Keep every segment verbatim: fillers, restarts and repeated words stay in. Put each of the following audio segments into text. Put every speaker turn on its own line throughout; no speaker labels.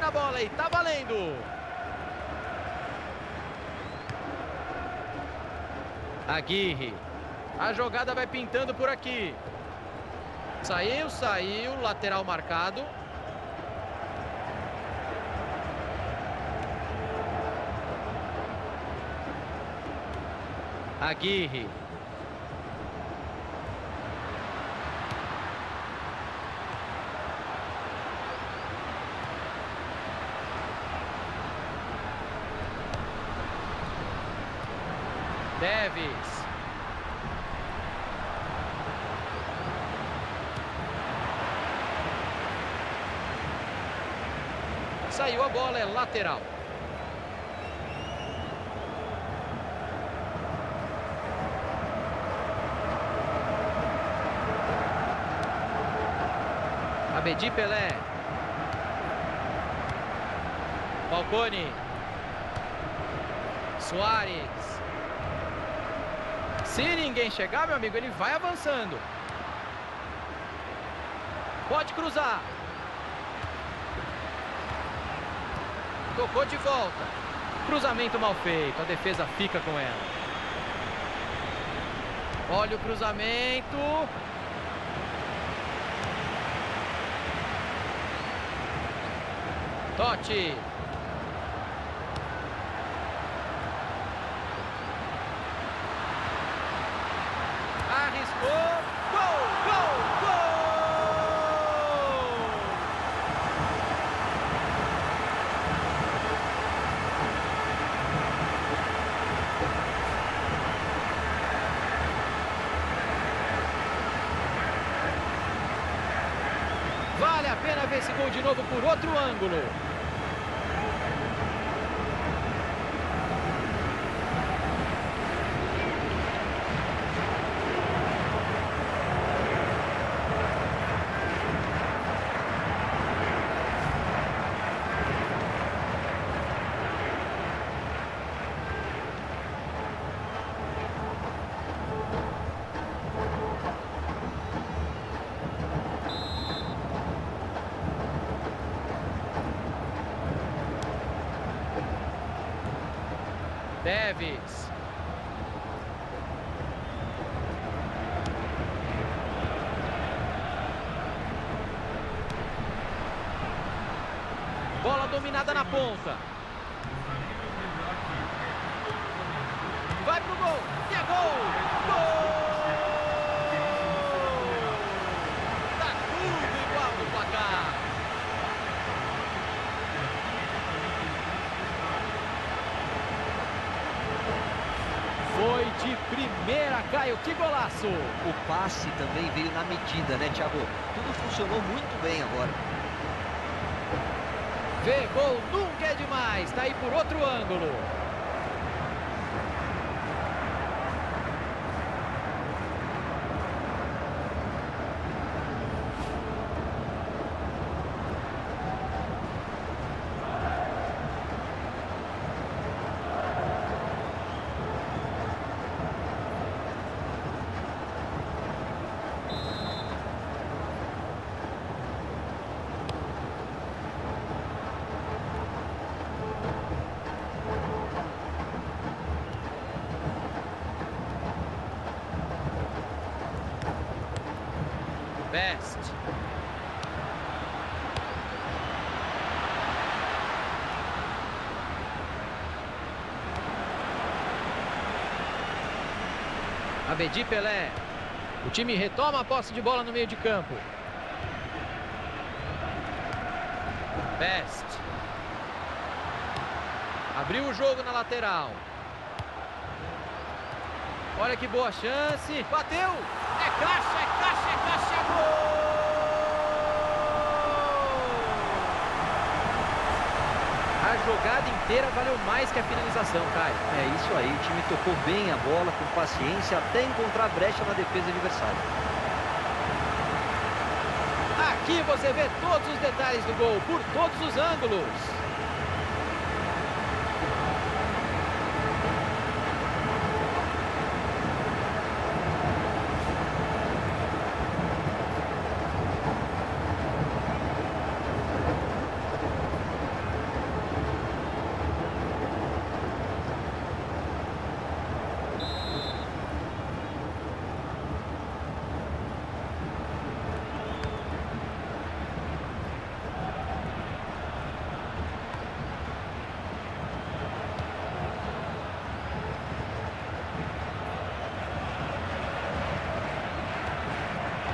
na bola e tá valendo. Aguirre. A jogada vai pintando por aqui. Saiu, saiu, lateral marcado. Aguirre. Deves. Saiu a bola, é lateral. Abedi Pelé. Falcone. Soares. Se ninguém chegar, meu amigo, ele vai avançando. Pode cruzar. Tocou de volta. Cruzamento mal feito. A defesa fica com ela. Olha o cruzamento. Totti. Arriscou. Gol, gol, gol! Vale a pena ver esse gol de novo por outro ângulo. Deves. Bola dominada na ponta. Vai pro gol. E é gol. Gol! Tá tudo igual no placar. Foi de primeira, Caio, que golaço!
O passe também veio na medida, né, Thiago? Tudo funcionou muito bem agora.
Vê, gol nunca é demais, tá aí por outro ângulo. Best. Abedi Pelé. O time retoma a posse de bola no meio de campo. Best. Abriu o jogo na lateral. Olha que boa chance. Bateu. É caixa, é caixa, é caixa, é gol! A jogada inteira valeu mais que a finalização, Caio.
É isso aí, o time tocou bem a bola, com paciência, até encontrar brecha na defesa adversária.
Aqui você vê todos os detalhes do gol, por todos os ângulos.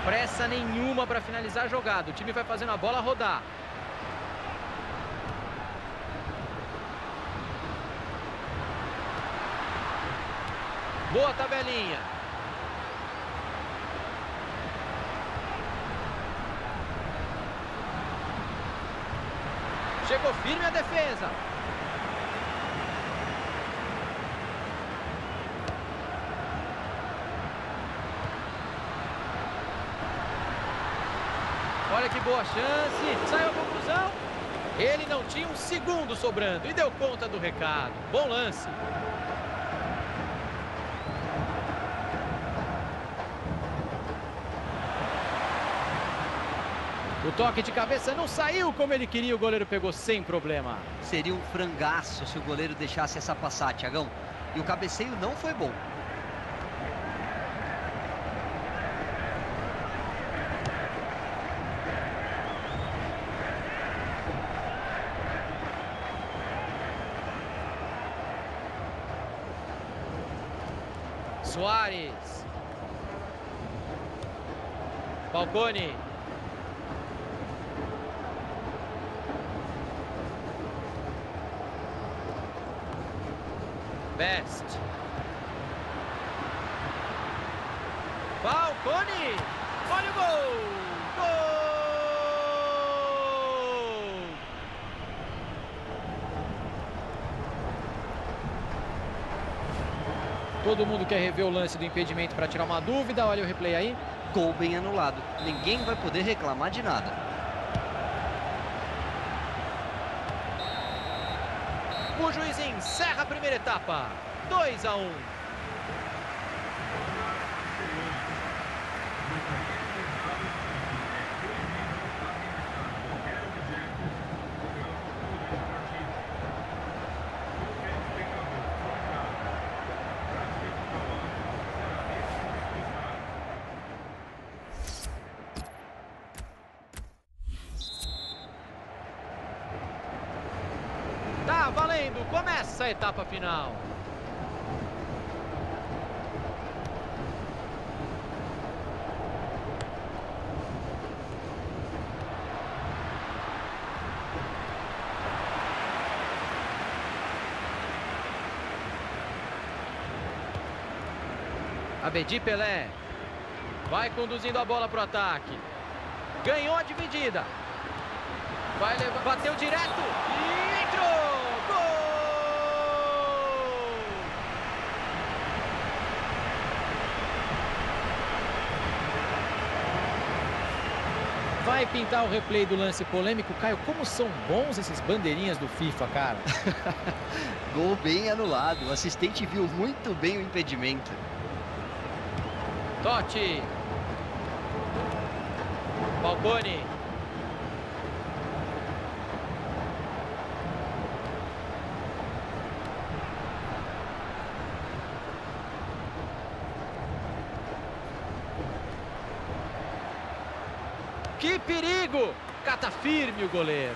Pressa nenhuma para finalizar a jogada. O time vai fazendo a bola rodar. Boa tabelinha. Chegou firme a defesa. Olha que boa chance. Saiu a conclusão. Ele não tinha um segundo sobrando e deu conta do recado. Bom lance. O toque de cabeça não saiu como ele queria. O goleiro pegou sem problema.
Seria um frangaço se o goleiro deixasse essa passar, Thiagão. E o cabeceio não foi bom.
Soares. Falcone. Best. Falcone. Olha o gol. Gol! Todo mundo quer rever o lance do impedimento para tirar uma dúvida. Olha o replay aí.
Gol bem anulado. Ninguém vai poder reclamar de nada.
O juiz encerra a primeira etapa. dois a um. Tá valendo, começa a etapa final. Abedi Pelé vai conduzindo a bola para o ataque. Ganhou a dividida. Vai levar, bateu direto e entrou! Gol! Vai pintar o replay do lance polêmico. Caio, como são bons esses bandeirinhas do FIFA, cara.
Gol bem anulado. O assistente viu muito bem o impedimento.
Totti. Falcone. Que perigo! Cata firme o goleiro.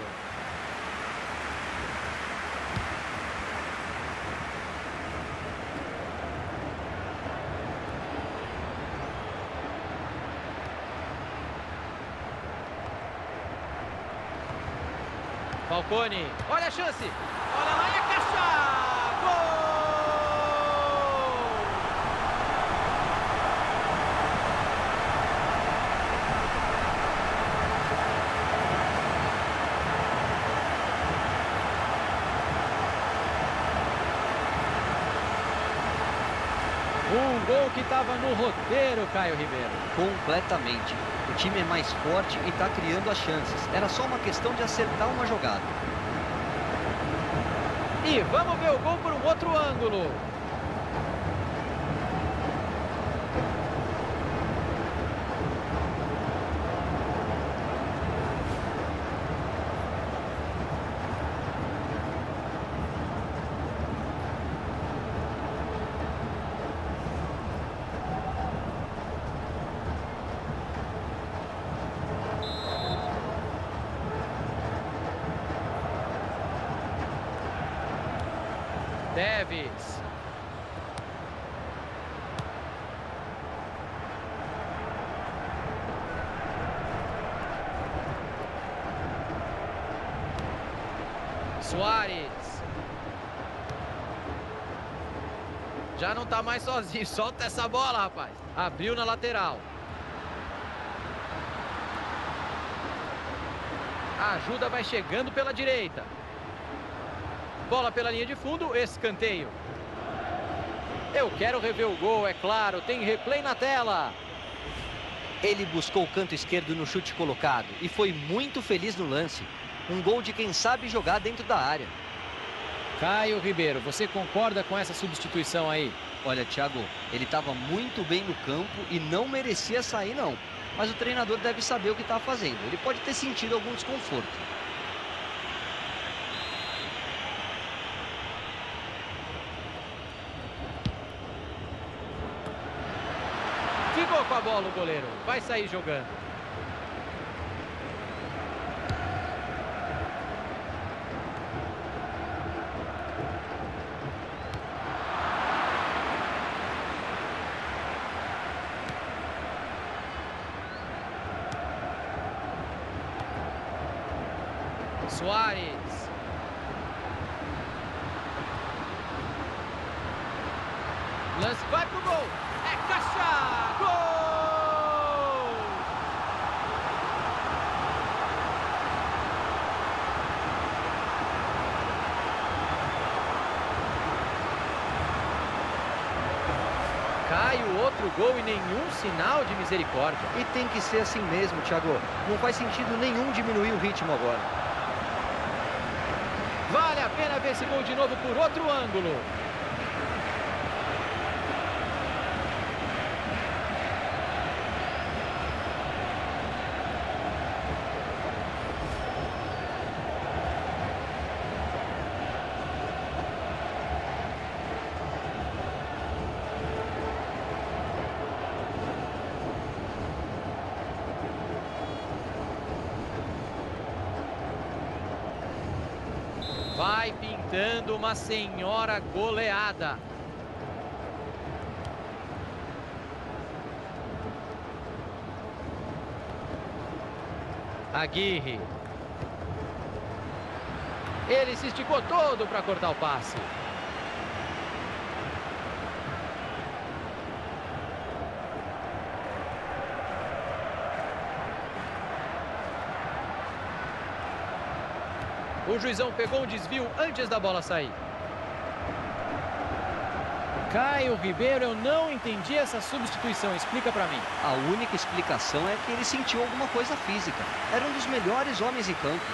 Falcone, olha a chance, olha lá e a caixa! Gol! Um gol que estava no roteiro, Caio Ribeiro.
Completamente. O time é mais forte e está criando as chances. Era só uma questão de acertar uma jogada.
E vamos ver o gol por um outro ângulo. Tevez. Suárez. Já não tá mais sozinho. Solta essa bola, rapaz. Abriu na lateral. A ajuda vai chegando pela direita. Bola pela linha de fundo, escanteio. Eu quero rever o gol, é claro. Tem replay na tela.
Ele buscou o canto esquerdo no chute colocado e foi muito feliz no lance. Um gol de quem sabe jogar dentro da área.
Caio Ribeiro, você concorda com essa substituição aí?
Olha, Thiago, ele estava muito bem no campo e não merecia sair, não. Mas o treinador deve saber o que está fazendo. Ele pode ter sentido algum desconforto.
Ficou com a bola o goleiro. Vai sair jogando. Suárez. Lance vai pro gol. É caixa! Gol! Cai o outro gol e nenhum sinal de misericórdia.
E tem que ser assim mesmo, Thiago. Não faz sentido nenhum diminuir o ritmo agora.
Vale a pena ver esse gol de novo por outro ângulo. Vai pintando uma senhora goleada. Aguirre. Ele se esticou todo para cortar o passe. O juizão pegou um desvio antes da bola sair. Caio Ribeiro, eu não entendi essa substituição. Explica pra mim.
A única explicação é que ele sentiu alguma coisa física. Era um dos melhores homens em campo.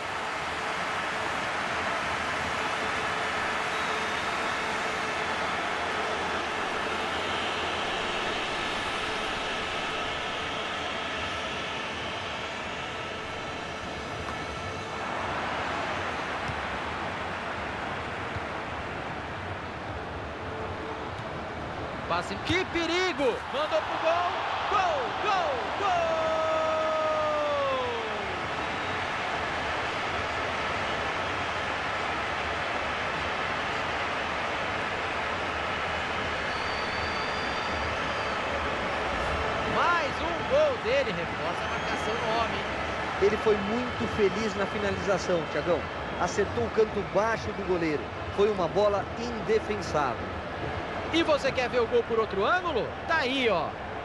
Passe. Que perigo! Mandou pro gol. Gol, gol, gol! Mais um gol dele. Reforça a marcação no homem.
Ele foi muito feliz na finalização, Thiagão. Acertou o canto baixo do goleiro. Foi uma bola indefensável.
E você quer ver o gol por outro ângulo? Tá aí, ó.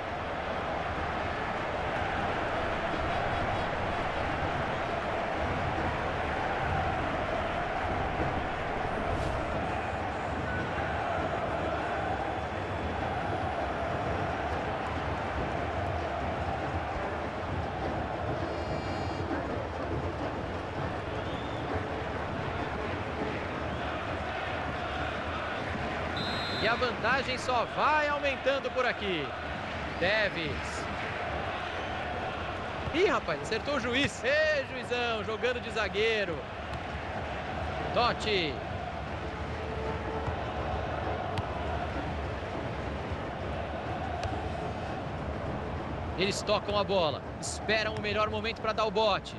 E a vantagem só vai aumentando por aqui. Tevez. Ih, rapaz, acertou o juiz. Ê, juizão, jogando de zagueiro. Totti. Eles tocam a bola. Esperam o melhor momento para dar o bote.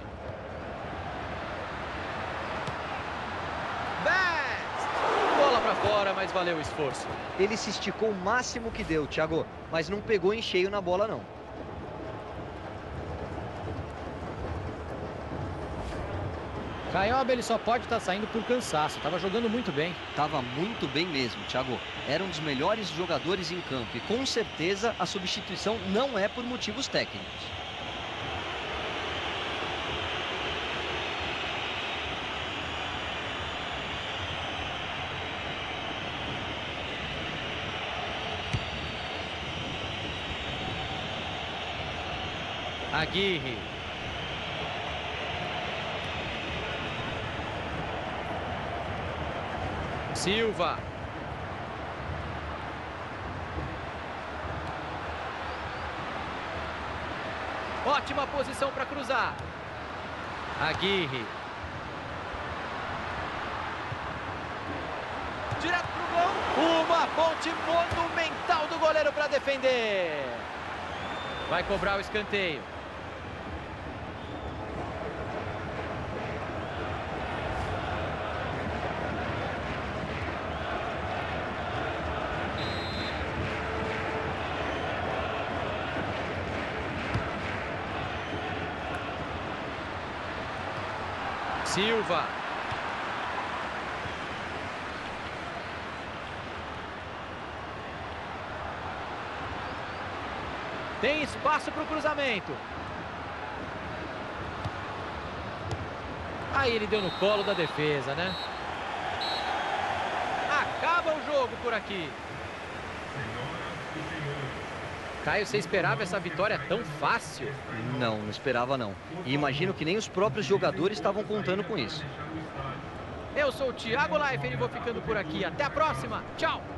Bola para fora, mas valeu o esforço.
Ele se esticou o máximo que deu, Thiago, mas não pegou em cheio na bola, não.
Caioba, ele só pode estar saindo por cansaço. Tava jogando muito bem.
Tava muito bem mesmo, Thiago. Era um dos melhores jogadores em campo e com certeza a substituição não é por motivos técnicos.
Aguirre. Silva. Ótima posição para cruzar. Aguirre. Direto pro gol. Uma ponte monumental do goleiro para defender. Vai cobrar o escanteio. Silva. Tem espaço para o cruzamento. Aí ele deu no colo da defesa, né? Acaba o jogo por aqui. Caio, você esperava essa vitória tão fácil?
Não, não esperava não. E imagino que nem os próprios jogadores estavam contando com isso.
Eu sou o Thiago Leifert e vou ficando por aqui. Até a próxima. Tchau!